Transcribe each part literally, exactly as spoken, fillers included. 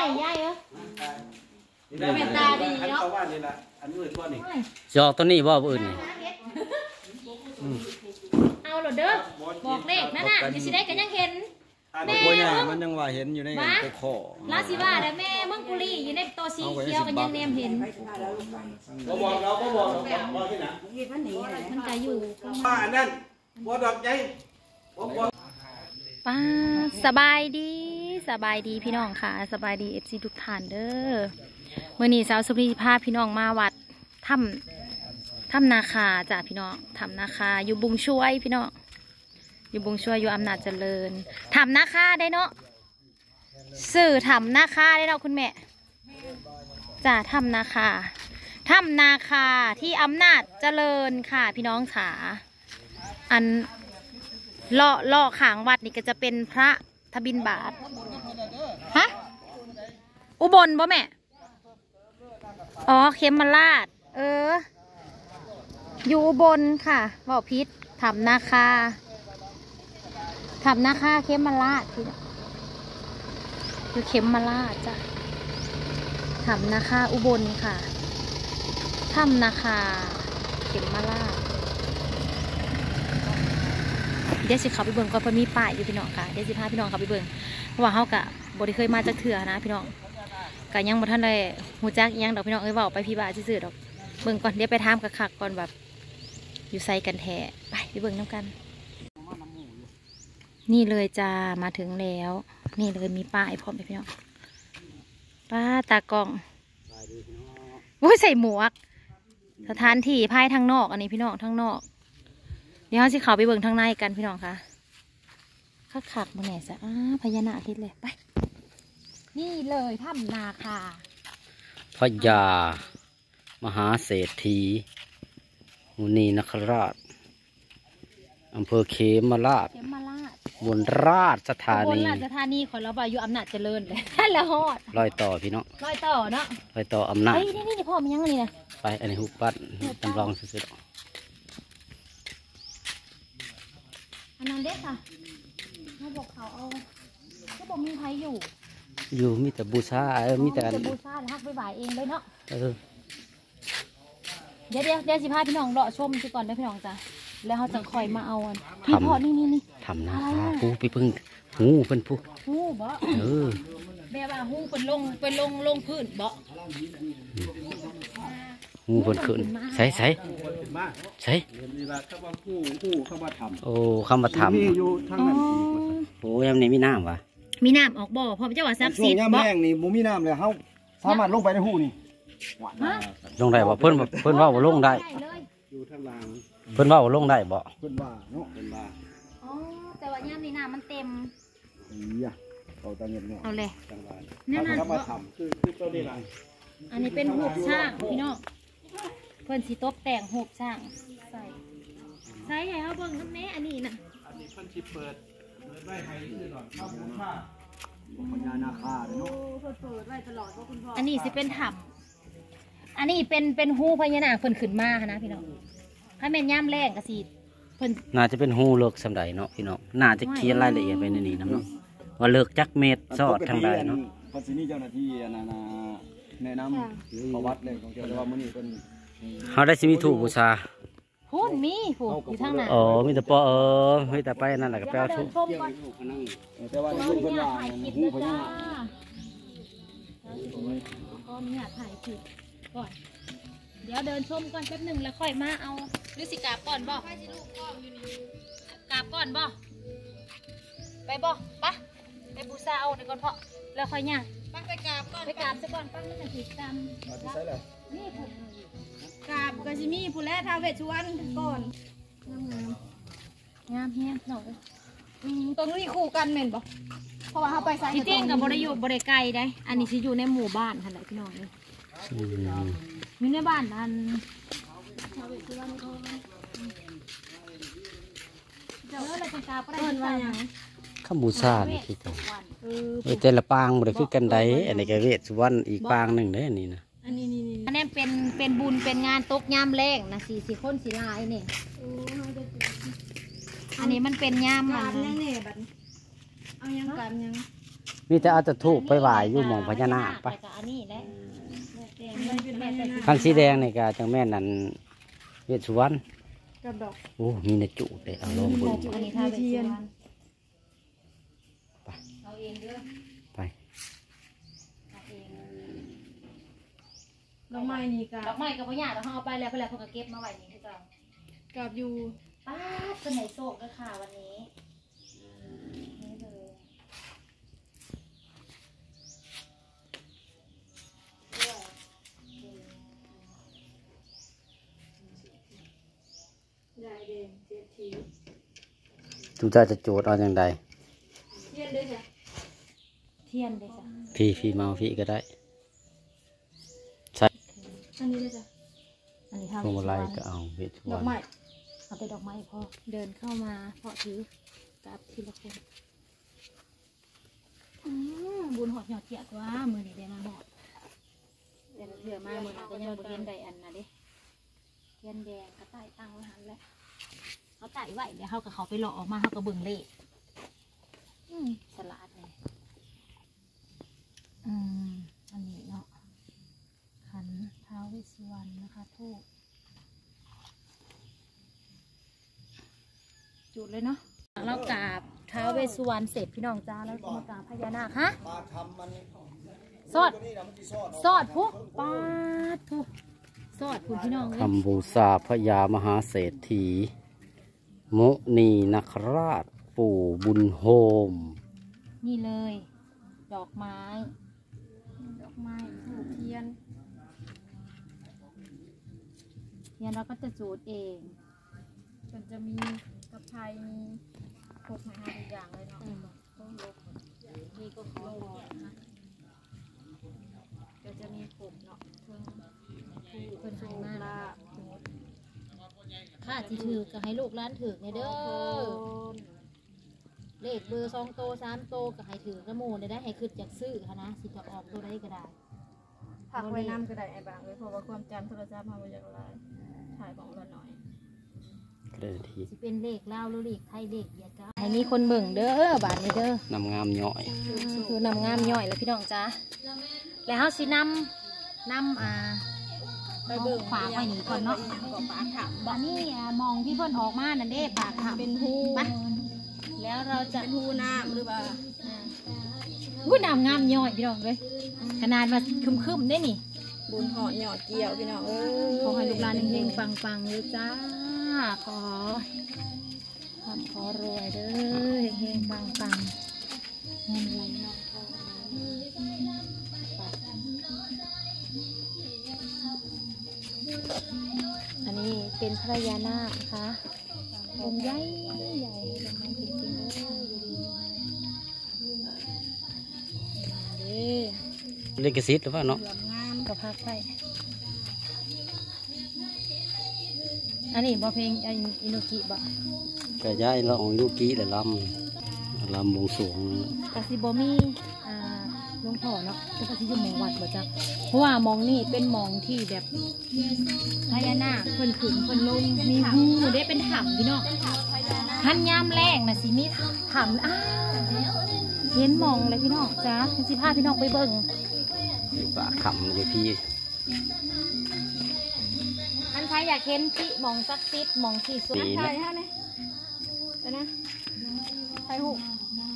ใหญ่เหรอเป็นตาดีเนาะอันนี้ตัวนี้จอกตัวนี้บ่อื่นเอาหรอเด้อบอกเลขนั่นน่ะอยู่สิได้กันยังเห็นแม่มันยังว่าเห็นอยู่ในตัวคอลาสิว่าแต่แม่มึงกุลีอยู่ในตัวสีเขียวกันยังเนมเห็นก็บอกเราก็บอกเราบอกที่ไหนมันก็อยู่ป้านั่นบัวดอกใจป้าสบายดีสบายดีพี่น้องค่ะสบายดีเอฟซีทุกท่านเด้อเมื่อนี้สาวสุภีพาพี่น้องมาวัดถ้ำถ้ำนาคาจ้ะพี่น้องถ้ำนาคาอยู่บุงช่วยพี่น้องอยู่บุงช่วยอยู่อำนาจเจริญถ้ำนาคาได้เนาะสื่อถ้ำนาคาได้เนาะคุณแม่จ้ะถ้ำนาคาถ้ำนาคาที่อำนาจเจริญค่ะพี่น้องขาอันเลาะเลาะขางวัดนี่ก็จะเป็นพระทบินบาทฮะอุบลบ่แม่อ๋อเขมราชเอออยู่อุบลค่ะบอกพิษถ้ำนาคาถ้ำนาคาเขมราชพี่อยู่เขมราชจ้ะถ้ำนาคาอุบลค่ะถ้ำนาคาเขมราชเดี๋ยวสิเขาไปเบิ่งก่อนเพราะมีป้ายอยู่พี่น้องค่ะเดี๋ยวสิพาพี่น้องเขาไปเบิ่งเพราะว่าเขากะบริเคยมาจากเถื่อนะพี่น้องกะยังบ่ทันได้หูจักยังดอกพี่น้องเอ้ยเว้าไปพี่บ้าซื่อๆดอกเบิ่งก่อนเดี๋ยวไปถามกะคักก่อนแบบอยู่ไซกันแท้ไปไปเบิ่งน้ำกันนี่เลยจ้ามาถึงแล้วนี่เลยมีป้ายพร้อมเลยพี่น้องป้าตากล้องโอ้ยใส่หมวกสถานที่ภายทางนอกอันนี้พี่น้องทางนอกเดี๋ยวเราสิเขาไปเบิ่งทางในกันพี่น้องค่ะคักคักมาแหน่ซะอ้าพญานาคทิศเลยไปนี่เลยถ้ำนาคาพญามหาเศรษฐีมุนีนคราชอำเภอเขมราชบนราชธานีบนราชธานีของเราบ่อยู่อำนาจเจริญเลยแล้วฮอดลอยต่อพี่น้องลอยต่อเนาะลอยต่ออำนาจไอ้นี่นี่พ่อมันยังอันนี้นะไปอันนี้หุบปั้นจำลองสุดๆอันนั้นเด็กค่ะเขาบอกเขาเอาเขาบอกมีใครอยู่อยู่มีแต่บูชาเออมีแต่บูชาแล้วฮักไปบ่ายเองเลยเนาะเออเดี๋ยวเดี๋ยวเดี๋ยวสิพาพี่น้องเลาะชมสิก่อนได้พี่น้องจ้ะแล้วเขาจะคอยมาเอาอันพี่พ่อนี่นี่นี่ทำนะปูไปพึ่งหูเป็นผู้หูบ่เออแบบว่าหูเป็นลงเป็นลงลงพื้นบ่หูเป็นขึ้นใส่ใส่ใส่โอ้เข้ามาทำโอ้ยนี่มีน้ำวะมีน้ำออกบ่อพอเจ้าว่าซักซีดบ่ช่วงแม่งนี่บ่มีน้ำเลยเขาสามารถลงไปในหูนี่ลงได้บ่เพิ่นเพิ่นว่าบ่ลงได้อยู่ทางล่างเพิ่นว่าบ่ลงได้บ่เพิ่นว่าเนาะเพิ่นว่าอ๋อแต่ว่าย่ามนี่น้ำมันเต็มอีอ่ะเอาตาเงียบเนาะเอาเลยนี่นะมาทำคือคือตัวนี้ล่ะอันนี้เป็นหูบช่างพี่น้องเพิ่นสิตบแต่งหูบช่างใส่ใส่ให้เฮาเบิ่งนำแม่อันนี้น่ะอันนี้เพิ่นสิเปิดเปิดไว้ให้ซื่อดอกเข้าบูชาพญานาคาเนาะเพิ่นเปิดไว้ตลอดว่าคุณพ่ออันนี้สิเป็นถ้ำอันนี้เป็นเป็นหูพญานาคเพิ่นขึ้นมานะพี่น้องถ้าแม่นย่ำแรงก็สิเพิ่นน่าจะเป็นหูเลิกสำใดเนาะพี่น้องน่าจะเขียนรายละเอียดไปในนี้นะเนาะว่าเลิกจักเม็ดซอดทางใดเนาะพอสินี่เจ้าหน้าที่นานาแนะนำประวัติเลยของเจ้าว่ามื้อนี้เป็นเฮาได้สิมีถูกบูชาพูนมีผูกอยู่ทางนั้นอ๋อมีแต่ปอเออมีแต่ไปนั่นแหละก็แปลถูกแต่ว่าเพิ่นว่าหูพญาก็มีอยากถ่ายคลิปก่อนเดี๋ยวเดินชมก่อนแป๊บหนึ่งแล้วค่อยมาเอาหรือสิกาบก่อนบ่กาบก่อนบ่ไปบ่ปะไปบูชาเอาเดี๋ยวก่อนเพาะแล้วค่อยย่างปักไปกาบก่อนไปกาบซะก่อนปักนั่นน่ะสิกาบนี่กาบก็จะมีผู้แลท้าวเวสสุวรรณก่อนงามงามเฮียหน่อยตรงนี้คู่กันเหม็นบ่เพราะว่าเขาไปใส่ที่เต้งกับบริยุบริไกลได้อันนี้จะอยู่ในหมู่บ้านค่ะไหนพี่น้องเลยอยู่ในบ้านอันเจ้าอะไรต่างๆก็ได้ว่าอย่างข้ามบูชานี่คือกันเออแต่ละปางบ่ได้คือกันใดอันนี้ก็เวทสุวรรณอีกปางหนึ่งเด้อันนี้นะอันนี้นี่อันนี้เป็นเป็นบุญเป็นงานตกยามแรงนะสี่สี่คนสี่ลายเนี่ยอันนี้มันเป็นยามมันเนี่ยแบบเอายังกันยังมีแต่เอาแต่ทูบไปไหว้อยู่หม่องพญานาคไปแล้วก็อันนี้แหละแดงแม่แต่สีคันสีแดงนี่ก็จังแม่นนั่นเวชสุวรรณกับดอกโอ้มีนาจุเลยเอาลงเบิ่งอันนี้ท่าเวสสุวรรณไปเอาเองเด้อไปเอาเองดอกไม้นี่กัดอบ กไม้กับพ่อหญ้าเราเอาไปแล้วเพื่อนเพิ่นก็เก็บมาไว้นี่คือเก่ากับอยู่ป้าดเป็นไหนโศกก็ค่ะวันนี้นี่เลยยายเด่นเจ็ดทีทุกเจ้าจะโจทย์เอาอย่างใดเทียนด้วยจ้ะเทียนเลยจ้ะพี่พี่เมาพี่ก็ได้ใช่อันนี้ด้วยจ้ะอันนี้ท่าพเววงสมาสุวลัรยรณก็เอาเวชสุดวอรกรณไม้เอาไปดอกไม้พอเดินเข้ามาเพาะถือกับทีละคนอืมบุญหอดหยอดเกียกว่ามือนี่ได้มาหอดเดี๋ยวเถื่อมามือนี้ก็ยังบ่เห็นใดอันนะเด้เทียนแดงกระต่ายตั้งไว้หันแหล้วเขาไต่ไว้เดี๋ยวเขากับเขาไปหลอกออกมาเขาก็เบิ่งเลขอืมฉลาดเลยอืมอันนี้เนาะขันท้าวเวสสุวรรณนะคะทูบจุดเลยเนาะเรากราบท้าวเวสสุวรรณเสร็จพี่น้องจ้าแล้วก็มากราบพญานาคฮะมาทำมันสอดตัวนี้นะมันที่ซอดสอดพุกปาดพุกสอดพุกพี่น้องเลยทำบูชาพญามหาเศรษฐีมุนีนคราชปู่บุญโฮมนี่เลย ดอกไม้ดอกไม้ถูกเทียนเนี่ยเราก็จะจูดเองมันจะมีกระไพรมีพกไม้ห้าทุกอย่างเลยเนาะต้องลบนี่ก็ขอพรนะคะก็จะมีผมเนาะเครื่องเพิ่นให้โซมาลาข้าที่ถือก็ให้ลูกร้านถือในเด้อเลขเบอร์สองโตสามโตก็ให้ถือกระโมนได้ได้ให้ขึ้นจากซื้อค่ะนะสิจะออกตัวได้ก็ได้ผักไว้น้ำก็ได้ไอ้บางเลยเพราะว่าความจำโทรศัพท์มาบ่อยากหลายถ่ายของกันหน่อยเลยทีสิเป็นเลขลาวหรือเลขไทยเลขเดียวกันให้มีคนเบิ่งเด้อบาทนี้เด้อนำงามย่อยคือนำงามย่อยแล้วพี่น้องจ้าแล้วเฮาสินำนำอ่าไปเบิ่งฝากไว้นี่ก่อนเนาะก็ฝากถามบ้านนี้อ่ามองที่เพิ่นออกมานั่นเด้ปากถามเป็นหูไปแล้วเราจะเป็นหูน้ำหรือว่าผู้นำงามย่อยพี่น้องเลยขนาดว่าคึมๆได้นี่บุญหอดหยอดเกี่ยวพี่น้องเออขอให้ลูกหลานเฮงๆปังๆเลยจ้าขอความขอรวยเด้อเฮงๆปังๆเงินไหลนองทองอันนี้เป็นพระยานาคนะคะองค์ใหญ่ใหญ่ลงมาจริงๆเลยเด้อลิขสิทธิ์หรือเปล่าเนาะเหลืองงามก็พักไป อันนี้บ่เพลงอันอินุกิบ่ก็ย้ายเราของยุกิเลยลำลำบวงสรวงกะสิบ่มีอ่าหลวงพ่อเนาะแต่กะสิอยู่หมู่วัดบ่จ๊ะเพราะว่าหมองนี่เป็นหมองที่แบบพญานาคเพิ่นขึ้นเพิ่นลงมีหูได้เป็นถ้ำพี่น้องทันยามแรงน่ะสิมีถ้ำอ้าเห็นหมองเลยพี่น้องจ้าสิพาพี่น้องไปเบิ่งปากขำเลยพี่อันใครอยากเห็นที่หมองซักซิดหมองที่สุดปีถ่านะยฮะเนี่ยเดี๋ยวนะถ่ายหูป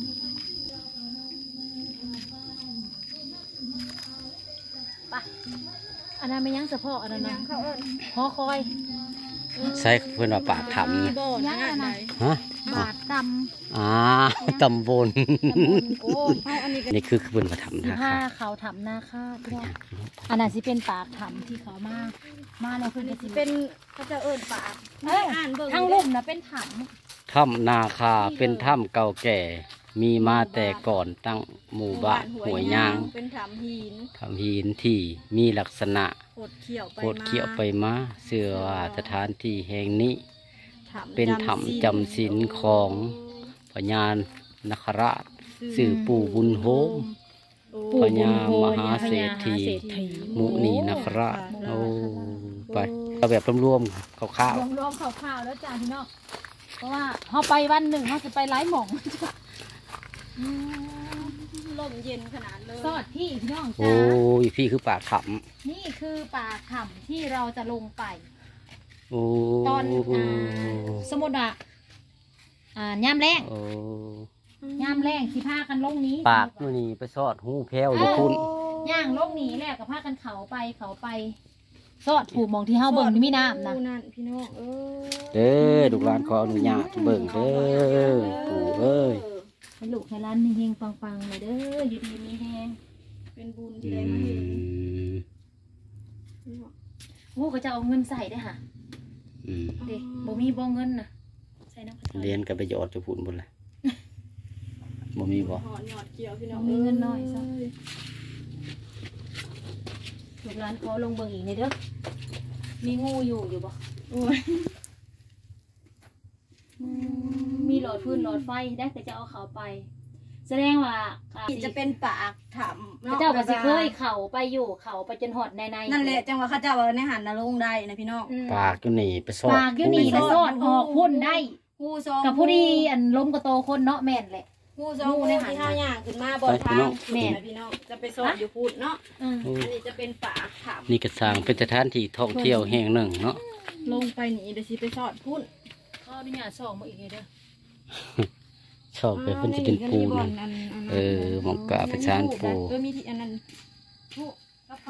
ปะอันนั้นไม่ยั้งเฉพาะอันนั้นยันะงเข้าเอิญหอคอยใช้เพื่อนว่าปากขำนะบ่อนะไหนฮะบาทดอ่าตำบลำโอ้ยเอาอันนี้ก็นี่คือเพื่อนมาทำสินะผ้าคะเขาทำหน้าค่าพี่น้องอันนั้นสิเป็นปากถำที่เขามา มาแล้วคือสิเป็นเขาจะเอิญปากเอ้ยอ่านเบิ่งทั้งลุ่มนะเป็นถถ้ำนาคาเป็นถ้ำเก่าแก่ มีมาแต่ก่อนตั้งหมู่บ้านหัวยยางเป็นถามหินทำหินที่มีลักษณะโคดเขียวไปโคดเขียวไปมาเสื่อว่าสถานที่แห่งนี้ถามเป็นถ้ำจำศีลของพญานคราชสื่อปู่บุญโฮมโอ้พญามหาเศรษฐี มุนีนคราชโอ้ไปเอาแบบรวมๆคร่าวรวมรวมๆข่าวๆแล้วจ้าพี่น้องเพราะว่าเขาไปวันหนึ่งเขาจะไปไล่หม่องลมมันเย็นขนาดเลยซอดพี่พี่น้องโอ้จ้ายพี่คือปากขนี่คือป่าขำที่เราจะลงไปำโอ้ตอนอ่าสมมติว่าอ่าย่ามแรงโอ้ย่ามแรงสิพากันลงนี้ปากนู่นนี่ไปซอดหูแพ้วอยู่คุณย่างลงนี้แหละกับพากันเขาไปเขาไปซอดผูกมองที่เฮาเบิ่งนี่มีน้ำนะดูนั่นพี่น้องเออเด้อลูกหลานขออนุญาตเบิ่งเด้อปู่เอ้ยให้ลูกให้ร้านเฮงๆปังๆเลยเด้ออยู่ดีมีแฮงเป็นบุญอืที่ได้มาเห็นมพี่น้องโอ้ก็จะเอาเงินใส่ได้อค่ะอืมเด็กบ่มีบ่เงินนะใส่น้ำกระเรียนกับไปหยอดจะพูดบนเลยบ่มีบ่หอดหยอดเกี่ยวพี่น้องมีเงินน้อยซะลูกร้านขอลงเบิ่งอีกในเด้อมีงูอยู่อยู่บ่โอ้ยอืมมีหลอดพื้นหลอดไฟได้แต่จะเอาเขาไป แสดงว่าอ่าจะเป็นปากถามพระเจ้าก็สิเคยเขาไปอยู่เขาไปจนหอดในในนั่นแหละจังหวะข้าเจ้าว่าในหันนลงได้นะพี่น้องปากอยู่นี่ไปซอดปากอยู่นี่แล้วสอดออกพุ่นได้งูซองกับผู้ดีอันล้มกระโตคนเนาะแม่นแหละงูซองงูที่ห้าอย่างขึ้นมาบนทางแม่นนะพี่น้องจะไปสอนอยู่พูดเนาะอืมโอ้อันนี้จะเป็นปากถามนี่ก็สร้างเป็นสถานที่ท่องเที่ยวแห่งหนึ่งเนาะลงไปนี่เดี๋ยวสิไปสอดพุ่นเขาอนุญาตส่องมาอีกเลยเด้อชอบไปเพิ่นจะเป็นปูบอนั่ลนอันอันเออหมองกะประชานปูเออมีที่อันนั้นทุกก็ไป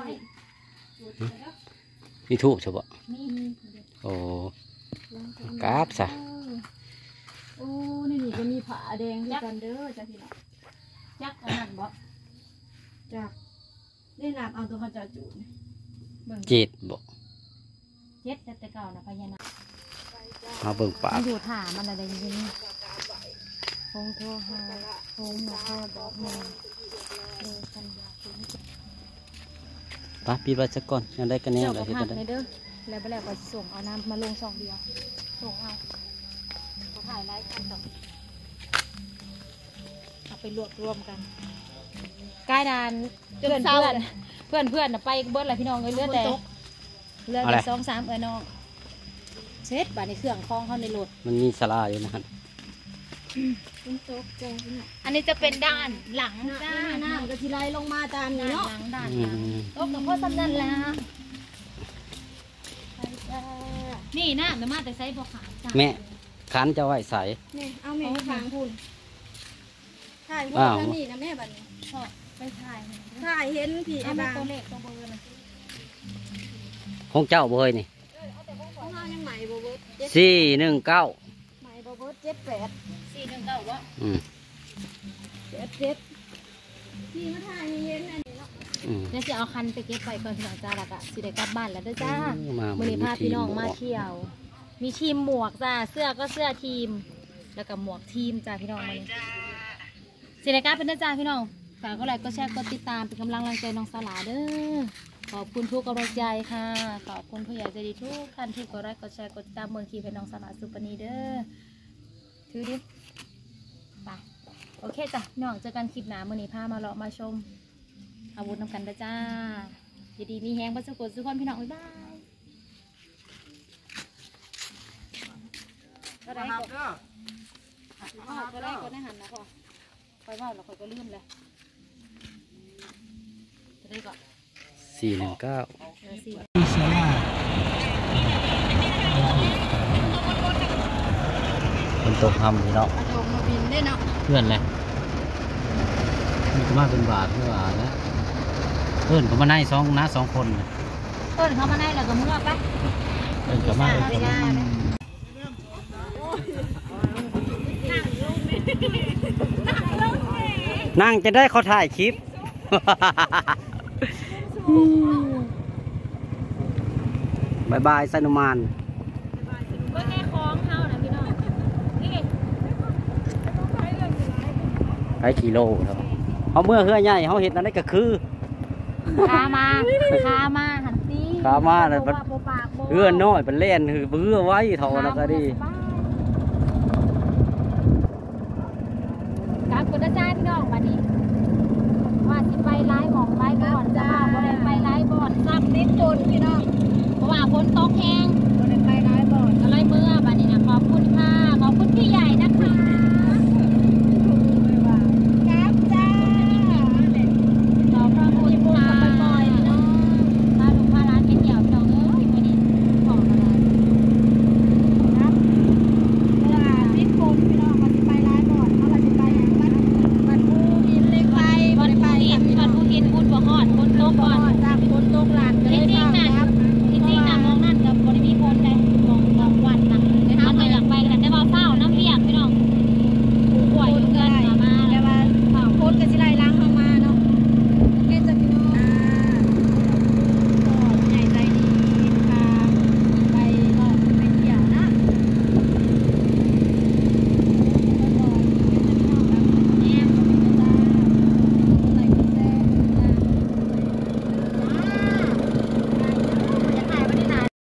มีทูบใช่ปะนี่โอ้กราบซะโอ้นี่นี่ก็มีผ้าแดงด้วยกันเด้อจ้าพี่น้องยักษ์อันนั้นบ่จากได้นับเอาตัวข้าเจ้าจูนเบิ่งเจ็ดบ่เจ็ดแต่เก่านะพญานาคมาเบิ่งปามักนอยู่ถามมันอะไรอย่างนี้คงโทรหาคงมาพ่อบอกแม่เออสัญญาถึงปาปีไว้สักก่อนยังได้กันแน่เจ้าเลก็ยเฮ็ดพักได้ในเด้อแล้วไปแล้วก็ส่งเอาน้ำมาลงสองเดียวส่งเอาเขาถ่ายไลฟ์กันต่อเอาไปรวบรวมกันกายดานเพื่อนเพื่อนเพื่อนเพื่อนน่ะไปเบิร์ดอะไรพี่น้องเลยเลือดแต่เลือดแต่สองสามเออน้องเช็ดบาดในเครื่องคล้องเข้าในรถมันมีศาลาอยู่นะฮะเป็นโต๊ะแจงพี่น้องอันนี้จะเป็นด้านหลังหน้าจ้าหน้ามันก็ทีไรลงมาตามด้านี้นเนาะหลังด้านอืหลังมโอ้กับพ่อสำนันแล้วไปจ้านี่นะเดี๋ยวมาแต่ใช้พอขาจ้าแม่ขันจะไว้ใส่เนี่ยเอาแม่ทางพูนถ่ายพูดอ้าวทางนี้นะแม่บัดนี้ชอบไปถ่ายถ่ายเห็นผีเอาไอ้มาบางตัวเลขตัวเบอร์นะของเจ้าบ่เฮ้ยนี่ของเรายังใหม่บ่เบิดเจ็ดสี่หนึ่งเก้าใหม่บ่เบิดเจ็ดแปดสี่หนึ่งเก้าวะอืมเจ็ดเจ็ดพี่มาถ่ายให้เห็นอันนี้เนาะอืมเดี๋ยวจะเอาคันไปเก็บไว้ก่อนพี่น้องจ้าแล้วก็สิได้กลับบ้านแล้วเด้อจ้ามาวันนี้พาพี่น้องมาทีเที่ยว มีทีมหมวกจ้าเสื้อก็เสื้อทีม แล้วก็หมวกทีมจ้าพี่น้องมาเลยสิได้กลับเป็นเด้อจ้าพี่น้องฝากก็ไลค์ก็แชร์ก็ติดตามเป็นกำลังแรงใจน้องสลาเด้อขอบคุณทุกกำลังใจค่ะขอบคุณผู้ใหญ่ใจดีทุกท่านที่กดไลค์กดแชร์กดติดตามเมืองคีเป็นน้องสลาสุปนีเด้อถือดิไปโอเคจ้ะพี่น้องเจอกันคลิปหน้ามื้อนี้พามาเลาะมาชมอาวุธนำกันเด้อจ้ายินดีมีแฮงพระสกุลสุขคนพี่น้องบ๊ายบายก็ได้ก็ อ๋อก็ได้ก็ได้หันนะพ่อคอยว่าเราคอยก็ลืมเลยจะได้ก่อนสี่หนึ่งเก้าเออสี่คนตกทำพี่เนาะลงมาบินได้เนาะเพื่อนเลยมันก็มาเป็นบาทเพื่อว่าแล้วเพื่อนก็มาในสองน้าสองคนน่ะเอิ้นเขามาได้แล้วก็เมื่อไปเพื่อนก็มาเป็นคนนั่งจะได้เขาถ่ายคลิป บายบายไซนุมานก็แค่คล้องเขานะพี่น้องนี่ไปกิโลเท่าเขาเมื่อเฮือใหญ่เขาเห็นอะไรก็คือคามาคามาหันตีขามาเลยบ่ว่าบ่ปากบ่เฮือน้อยเป็นเล่นคือเบื่อไว้เท่าแล้วก็ดีกลับกุฎจ้าพี่น้องมาดิว่าสิไปไล่หมองไล่ก็